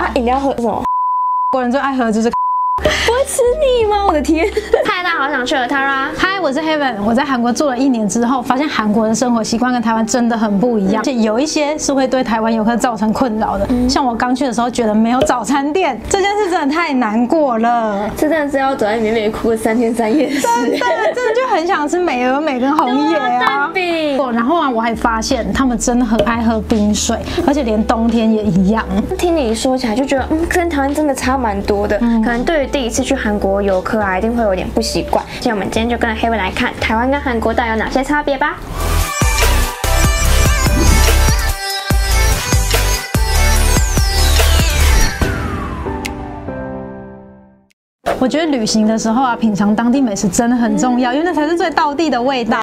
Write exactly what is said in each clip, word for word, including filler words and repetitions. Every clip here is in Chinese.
啊，饮料喝什么？ 韩国人最爱喝的就是。 不会吃腻吗？我的天！ 嗨，大家好想去了 Tara。 嗨，我是 Heaven。我在韩国住了一年之后，发现韩国人生活习惯跟台湾真的很不一样，而且有一些是会对台湾游客造成困扰的。嗯、像我刚去的时候，觉得没有早餐店，这件事真的太难过了。 这真的是要走在里面美哭个三天三夜的事。 真的，真的就很想吃美而美跟红叶啊。 蛋饼。 然后啊，我还发现他们真的很爱喝冰水，而且连冬天也一样。 听你说起来，就觉得嗯，跟台湾真的差蛮多的。嗯、可能对于第一次去韩国游客啊，一定会有点不习惯。所以我们今天就跟 Heaven 来看台湾跟韩国到底有哪些差别吧。 我觉得旅行的时候啊，品尝当地美食真的很重要，因为那才是最道地的味道。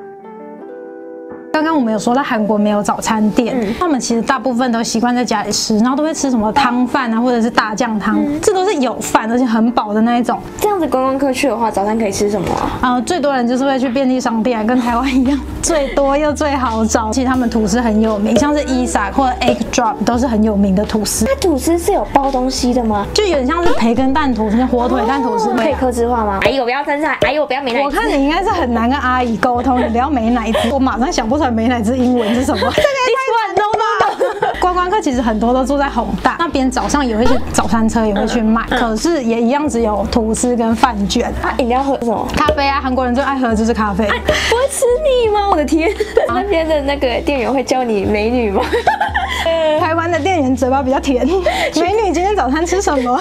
刚刚我们有说到韩国没有早餐店，嗯、他们其实大部分都习惯在家里吃，然后都会吃什么汤饭啊，或者是大酱汤，嗯、这都是有饭而且很饱的那一种。 这样子观光客去的话，早餐可以吃什么啊？ 啊、呃，最多人就是会去便利商店，跟台湾一样，最多又最好找。其实他们吐司很有名，像是伊萨或者 Egg Drop 都是很有名的吐司。 它吐司是有包东西的吗？ 就有点像是培根蛋吐司、火腿蛋吐司， 哦、可以客制化吗？阿姨我不要生菜，阿姨我不要美乃滋。 我看你应该是很难跟阿姨沟通，你不要美乃滋，我马上想不出来美乃滋英文。 是什么？这个也太难懂了。观光客其实很多都住在弘大那边，早上有一些早餐车也会去卖，嗯、可是也一样只有吐司跟饭卷。 啊，饮料喝什么？ 咖啡啊，韩国人最爱喝的就是咖啡。啊、 不会吃腻吗？我的天！啊、那边的那个店员会叫你美女吗？ 台湾的店员嘴巴比较甜。美女，今天早餐吃什么？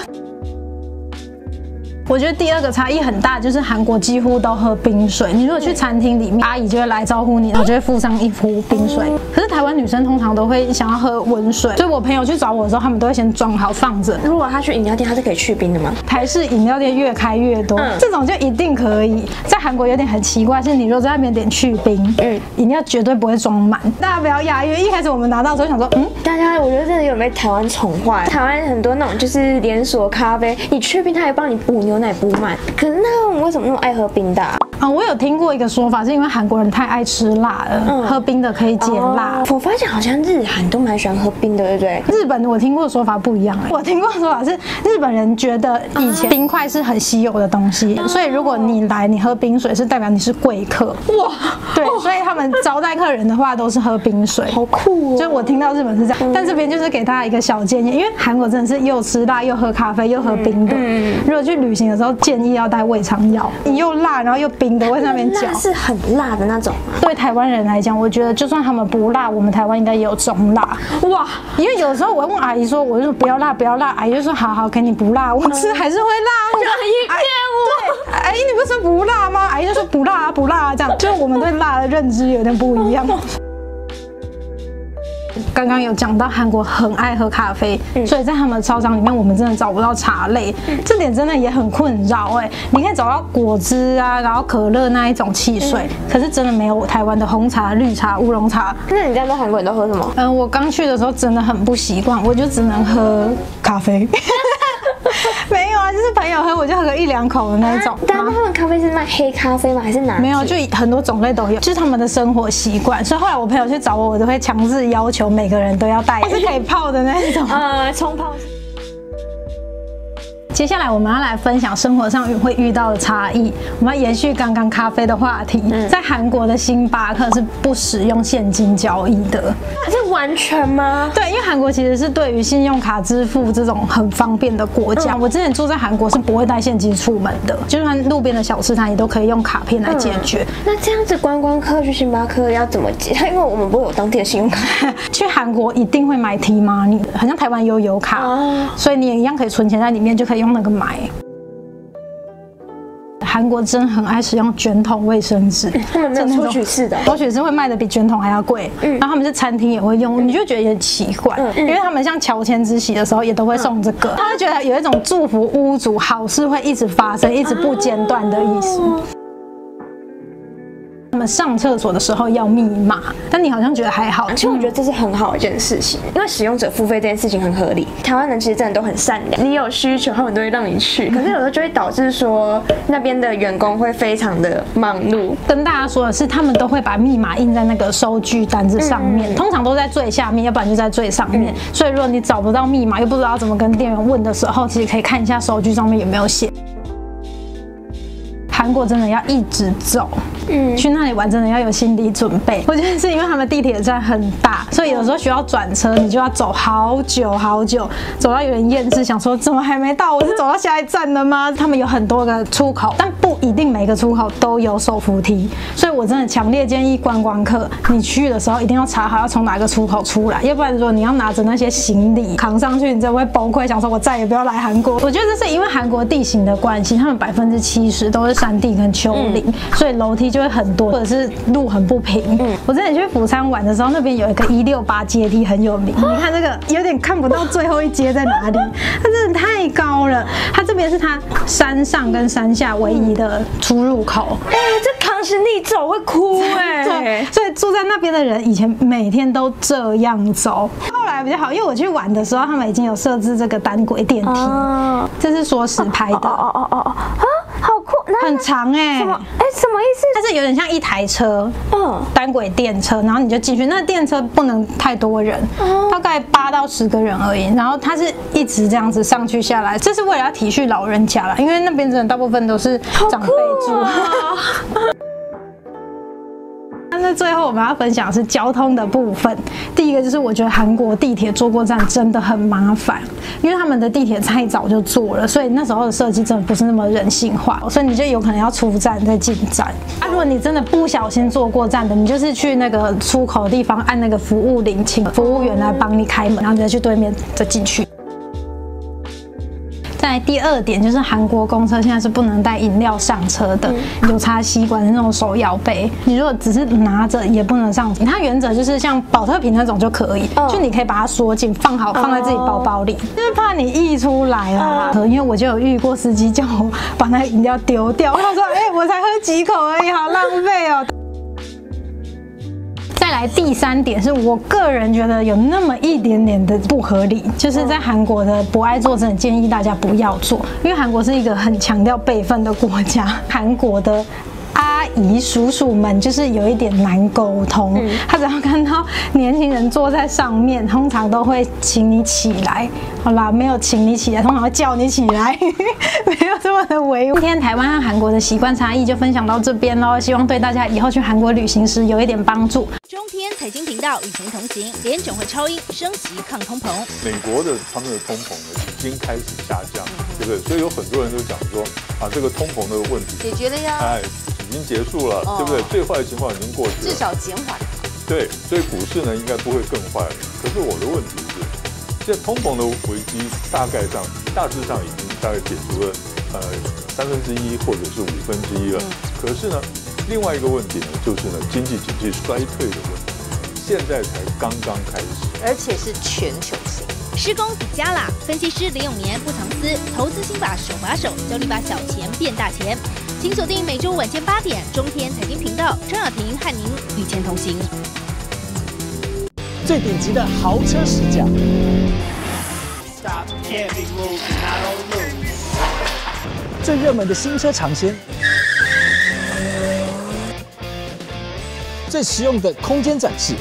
我觉得第二个差异很大，就是韩国几乎都喝冰水。你如果去餐厅里面，阿姨就会来招呼你，然后就会附上一壶冰水。可是台湾女生通常都会想要喝温水，所以我朋友去找我的时候，他们都会先装好放着。 如果他去饮料店，他是可以去冰的吗？ 台式饮料店越开越多，嗯、这种就一定可以。在韩国有点很奇怪，是你如果在那边点去冰，嗯，饮料绝对不会装满。大家不要讶异，因为一开始我们拿到的时候想说，嗯， 大家我觉得真的有被台湾宠坏。台湾很多那种就是连锁咖啡，你去冰，他还帮你补牛奶补满。 可是那我们为什么那么爱喝冰的啊？ 啊，我有听过一个说法，是因为韩国人太爱吃辣了，嗯、喝冰的可以解辣。 哦、我发现好像日韩都蛮喜欢喝冰的，对不对？ 日本我听过的说法不一样、欸，我听过的说法是日本人觉得以前冰块是很稀有的东西，哦、所以如果你来你喝冰水，是代表你是贵客。哇，对，哦、所以他们招待客人的话都是喝冰水， 好酷哦！ 就我听到日本是这样，嗯、但这边就是给大家一个小建议，因为韩国真的是又吃辣又喝咖啡又喝冰的。嗯，如果去旅行的时候，建议要带胃肠药，你又辣然后又冰的会在那边嚼。 是很辣的那种、啊。 对台湾人来讲，我觉得就算他们不辣，我们台湾应该也有中辣。哇！因为有时候我会问阿姨说，我就说不要辣，不要辣，阿姨就说好好给你不辣，我吃还是会辣。 阿姨骗我。 对，阿姨你不是不辣吗？阿姨就说不辣啊，不辣啊，这样，就是我们对辣的认知有点不一样。 刚刚有讲到韩国很爱喝咖啡，嗯、所以在他们的超商里面，我们真的找不到茶类，嗯、这点真的也很困扰哎。你可以找到果汁啊，然后可乐那一种汽水，嗯、可是真的没有台湾的红茶、绿茶、乌龙茶。 那你在那韩国你都喝什么？ 嗯，我刚去的时候真的很不习惯，我就只能喝咖啡。没有啊，就是朋友喝我就喝个一两口的那一种。啊、 但他们咖啡是卖黑咖啡吗？还是拿铁？ 没有，就很多种类都有，就是他们的生活习惯。所以后来我朋友去找我，我都会强制要求每个人都要带，是可以泡的那一种。 呃，冲泡。 接下来我们要来分享生活上会遇到的差异。我们要延续刚刚咖啡的话题，嗯、在韩国的星巴克是不使用现金交易的， 是完全吗？ 对，因为韩国其实是对于信用卡支付这种很方便的国家。嗯、我之前住在韩国是不会带现金出门的，就算路边的小吃摊也都可以用卡片来解决。嗯、 那这样子观光客去星巴克要怎么解？因为我们不会有当地的信用卡， 去韩国一定会买 T money， 很像台湾悠游卡，哦、所以你也一样可以存钱在里面，就可以用那个买。韩国真的很爱使用卷筒卫生纸， 他们没有抽取式的， 抽取式会卖的比卷筒还要贵。嗯，然后他们是餐厅也会用，你就觉得有点奇怪，嗯、因为他们像乔迁之喜的时候也都会送这个，他会觉得有一种祝福屋主好事会一直发生、一直不间断的意思。 他们上厕所的时候要密码，但你好像觉得还好。 其实我觉得这是很好的一件事情，因为使用者付费这件事情很合理。台湾人其实真的都很善良，你有需求他们都会让你去，可是有时候就会导致说那边的员工会非常的忙碌。 跟大家说的是，他们都会把密码印在那个收据单子上面，嗯、通常都在最下面，要不然就在最上面。嗯、所以如果你找不到密码，又不知道怎么跟店员问的时候，其实可以看一下收据上面有没有写。韩国真的要一直走，嗯，去那里玩真的要有心理准备。我觉得是因为他们地铁站很大，所以有时候需要转车，你就要走好久好久，走到有点厌世，想说怎么还没到？我是走到下一站了吗？他们有很多个出口，但不一定每个出口都有手扶梯，所以我真的强烈建议观光客，你去的时候一定要查好要从哪个出口出来，要不然如果你要拿着那些行李扛上去，你真的会崩溃，想说我再也不要来韩国。我觉得这是因为韩国地形的关系，他们百分之七十都是山地跟丘陵，嗯、所以楼梯就会很多，或者是路很不平。嗯、我之前去釜山玩的时候，那边有一个一六八阶梯很有名，你看这个有点看不到最后一阶在哪里，它真的太高了。它这边是它山上跟山下唯一的出入口。 哎、欸，这扛行李走会哭哎、欸。 对，所以住在那边的人以前每天都这样走。后来比较好，因为我去玩的时候，他们已经有设置这个单轨电梯，哦、这是说实拍的。 哦哦哦哦啊，好酷， 很长哎、欸。 什么？哎、欸，什么意思？ 它是有点像一台车，嗯，单轨电车，然后你就进去。那电车不能太多人，哦、大概八到十个人而已。然后它是一直这样子上去下来，这是为了要体恤老人家啦，因为那边真的大部分都是长辈住。那最后我们要分享的是交通的部分。第一个就是我觉得韩国地铁坐过站真的很麻烦，因为他们的地铁太早就做了，所以那时候的设计真的不是那么人性化，所以你就有可能要出站再进站。啊，如果你真的不小心坐过站的，你就是去那个出口的地方按那个服务铃，请服务员来帮你开门，然后你再去对面再进去。再来第二点就是韩国公车现在是不能带饮料上车的，嗯、有插吸管的那种手摇杯，你如果只是拿着也不能上。它原则就是像保特瓶那种就可以，哦、就你可以把它锁紧，放好放在自己包包里，哦、就是怕你溢出来啦。哦、因为我就有遇过司机叫我把那个饮料丢掉，他说：“哎、欸，我才喝几口而已，好浪费哦。”再来第三点是我个人觉得有那么一点点的不合理，就是在韩国的博爱座真的建议大家不要做，因为韩国是一个很强调辈分的国家，韩国的阿姨叔叔们就是有一点难沟通，嗯、他只要看到年轻人坐在上面，通常都会请你起来。好啦，没有请你起来，通常会叫你起来，没有这么的委婉。今天台湾和韩国的习惯差异就分享到这边喽，希望对大家以后去韩国旅行时有一点帮助。 中天财经频道与您同行，联准会超英升级抗通膨。 美国的他们的通膨呢已经开始下降，对不对？所以有很多人都讲说啊，这个通膨的问题解决了呀， 哎，已经结束了，哦、对不对？最坏的情况已经过去了， 至少减缓。对， 所以股市呢应该不会更坏了。可是我的问题是，这通膨的危机大概上大致上已经大概解除了呃三分之一或者是五分之一了。嗯、可是呢，另外一个问题呢，就是呢经济经济衰退的问题，现在才刚刚开始， 而且是全球性。施工底加啦！分析师林永年不藏私，投资心法手把手，教你把小钱变大钱。请锁定每周晚间八点中天财经频道，张雅婷和您与钱同行。 最顶级的豪车试驾，最热门的新车尝鲜，最实用的空间展示。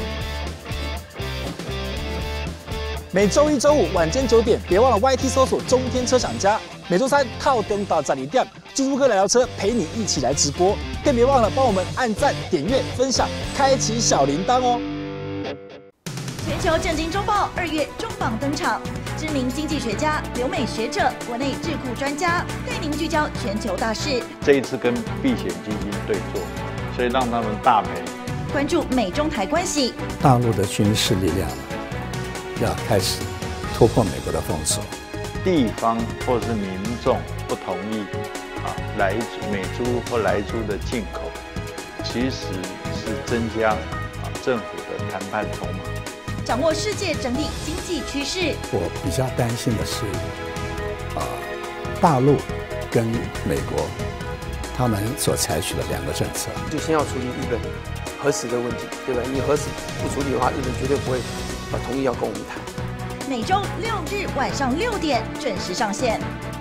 每周一、周五晚间九点，别忘了 Y T 搜索中天车厂家。每周三靠中到展里店，猪猪哥来聊车，陪你一起来直播。更别忘了帮我们按赞、点阅、分享，开启小铃铛哦。 全球震惊周报二月重磅登场，知名经济学家、留美学者、国内智库专家带您聚焦全球大事。 这一次跟避险基金对坐，所以让他们大赔。 关注美中台关系， 大陆的军事力量要开始突破美国的封锁。 地方或是民众不同意啊，来美猪或来猪的进口，其实是增加啊政府的谈判筹码。 掌握世界整体经济趋势。 我比较担心的是，啊，大陆跟美国他们所采取的两个政策。 就先要处理日本核食的问题，对不对？你核食不处理的话，日本绝对不会呃同意要跟我们谈。 每周六日晚上六点准时上线。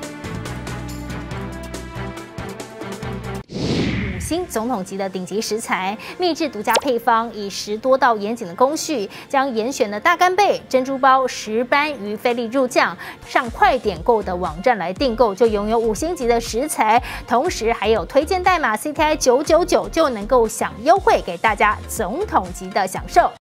五星总统级的顶级食材，秘制独家配方，以十多道严谨的工序，将严选的大干贝、珍珠鲍、石斑鱼菲力入酱，上快点购的网站来订购，就拥有五星级的食材，同时还有推荐代码 C T I 九九九就能够享优惠，给大家总统级的享受。